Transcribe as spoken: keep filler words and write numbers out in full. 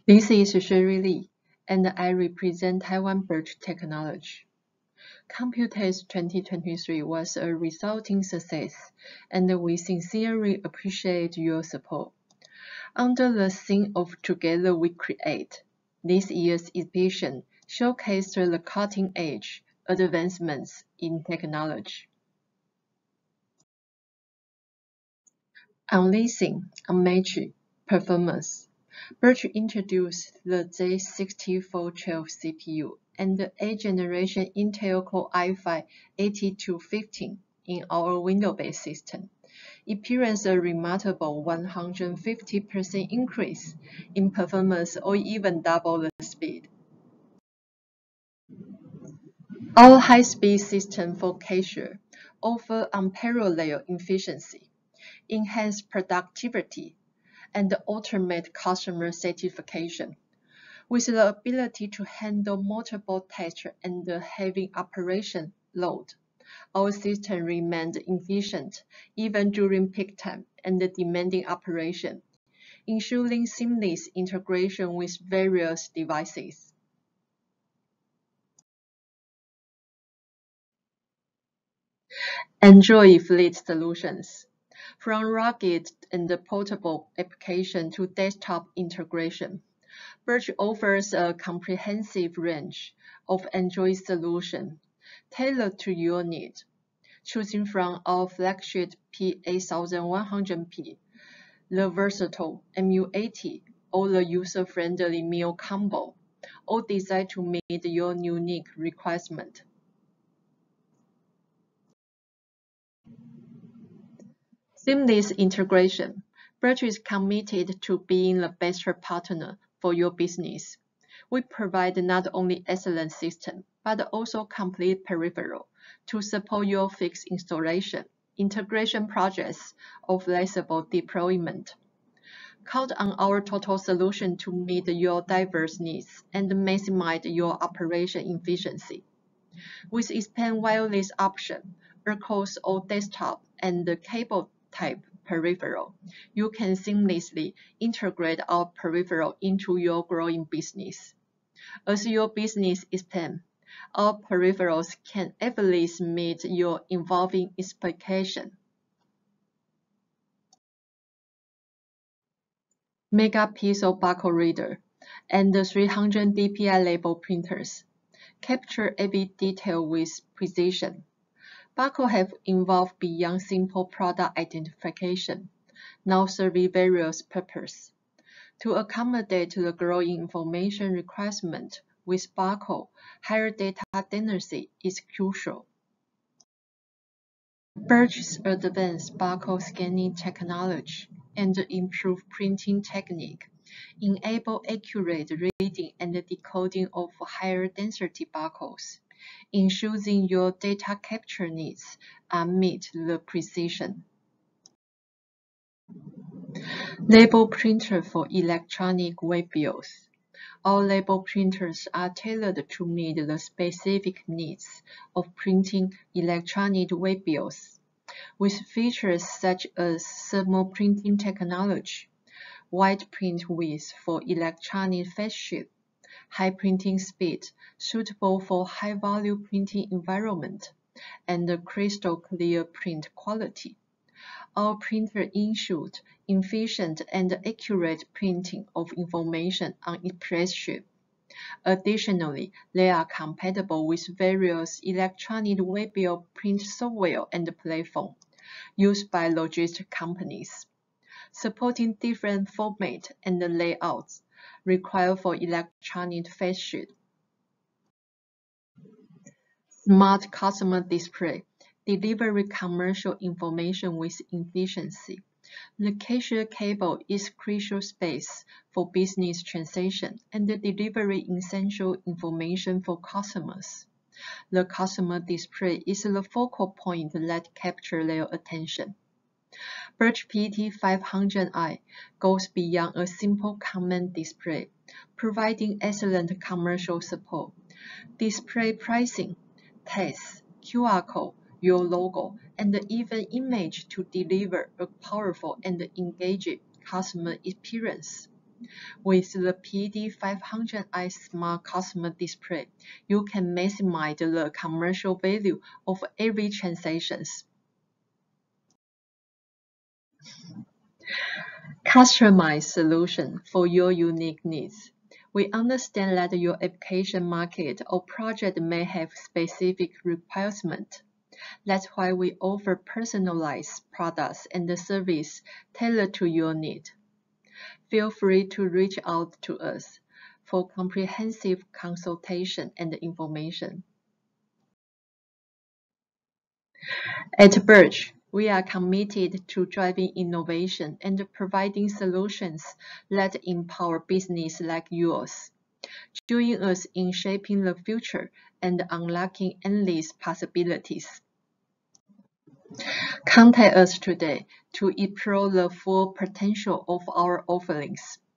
This is Sherry Lee, and I represent Taiwan Birch Technology. Computex twenty twenty-three was a resounding success, and we sincerely appreciate your support. Under the theme of Together We Create, this year's exhibition showcased the cutting-edge advancements in technology. Unleashing Unmatched Performance. Birch introduced the J sixty-four twelve C P U and the eighth generation Intel Core i five eighty-two fifteen in our Windows-based system, experienced a remarkable one hundred fifty percent increase in performance or even double the speed. Our high-speed system for cashier offer unparalleled efficiency, enhanced productivity, and automate customer satisfaction. With the ability to handle multiple tasks and the heavy operation load, our system remained efficient even during peak time and demanding operation, ensuring seamless integration with various devices. Android Fleet Solutions. From rugged and portable application to desktop integration, Birch offers a comprehensive range of Android solutions tailored to your needs, choosing from our flagship P eight thousand one hundred P, the versatile M U eighty, or the user-friendly meal combo, all designed to meet your unique requirements. Seamless integration. Birch is committed to being the best partner for your business. We provide not only excellent system, but also complete peripheral to support your fixed installation, integration projects, or flexible deployment. Count on our total solution to meet your diverse needs and maximize your operation efficiency. With expand wireless option across all desktop and cable type peripheral, you can seamlessly integrate our peripheral into your growing business. As your business expands, our peripherals can effortlessly meet your evolving expectations. Megapixel barcode reader and three hundred D P I label printers capture every detail with precision. Barcode have evolved beyond simple product identification, now serving various purposes. To accommodate the growing information requirement with barcode, higher data density is crucial. Birch's advanced barcode scanning technology and improved printing technique enable accurate reading and decoding of higher density barcodes, ensuring your data capture needs are met the precision. Label printer for electronic waybills. Our label printers are tailored to meet the specific needs of printing electronic waybills, with features such as thermal printing technology, wide print width for electronic face shape, high printing speed suitable for high-volume printing environment, and crystal clear print quality. Our printer ensures efficient and accurate printing of information on its press sheet. Additionally, they are compatible with various electronic waybill print software and platforms used by logistics companies, supporting different formats and layouts required for electronic face sheet. Smart customer display deliver commercial information with efficiency. The cashier cable is crucial space for business transaction and delivering essential information for customers. The customer display is the focal point that captures their attention. Birch P T five hundred i goes beyond a simple command display, providing excellent commercial support. Display pricing, text, Q R code, your logo, and even image to deliver a powerful and engaging customer experience. With the P D five hundred i Smart Customer Display, you can maximize the commercial value of every transaction. Customized solution for your unique needs. We understand that your application market or project may have specific requirements. That's why we offer personalized products and services tailored to your need. Feel free to reach out to us for comprehensive consultation and information. At Birch, we are committed to driving innovation and providing solutions that empower businesses like yours. Join us in shaping the future and unlocking endless possibilities. Contact us today to explore the full potential of our offerings.